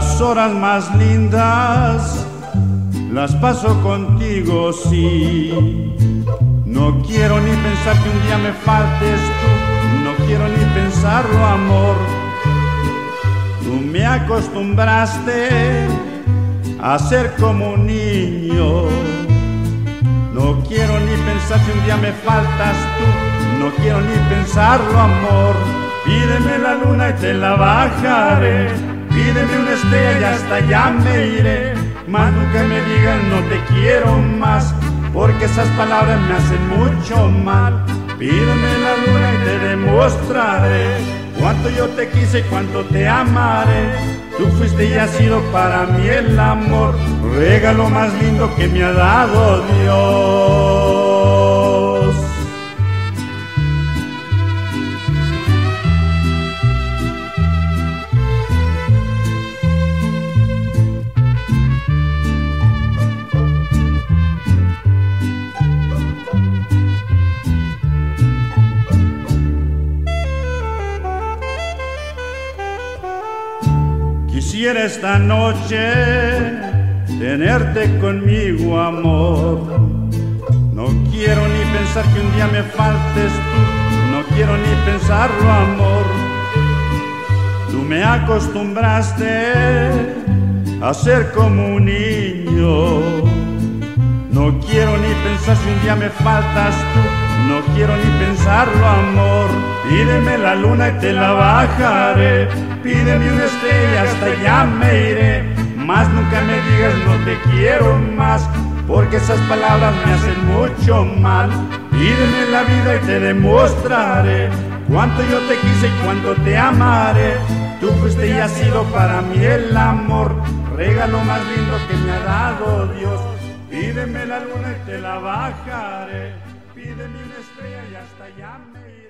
Las horas más lindas las paso contigo, sí. No quiero ni pensar que un día me faltes tú, no quiero ni pensarlo, amor. Tú me acostumbraste a ser como un niño. No quiero ni pensar que un día me faltas tú, no quiero ni pensarlo, amor. Pídeme la luna y te la bajaré, pídeme una estrella y hasta allá me iré. Mas nunca me digas no te quiero más, porque esas palabras me hacen mucho mal. Pídeme la luna y te demostraré cuánto yo te quise y cuánto te amaré. Tú fuiste y has sido para mí el amor, regalo más lindo que me ha dado Dios. Quisiera esta noche tenerte conmigo, amor. No quiero ni pensar que un día me faltes tú, no quiero ni pensarlo, amor. Tú me acostumbraste a ser como un niño. No quiero ni pensar si un día me faltas tú, no quiero ni pensarlo, amor. Pídeme la luna y te la bajaré, pídeme una estrella hasta allá me iré. Mas nunca me digas no te quiero más, porque esas palabras me hacen mucho mal. Pídeme la vida y te demostraré cuánto yo te quise y cuánto te amaré. Tú fuiste y has sido para mí el amor, regalo más lindo que me ha dado Dios. Pídeme la luna y te la bajaré, pídeme una estrella y hasta allá me iré.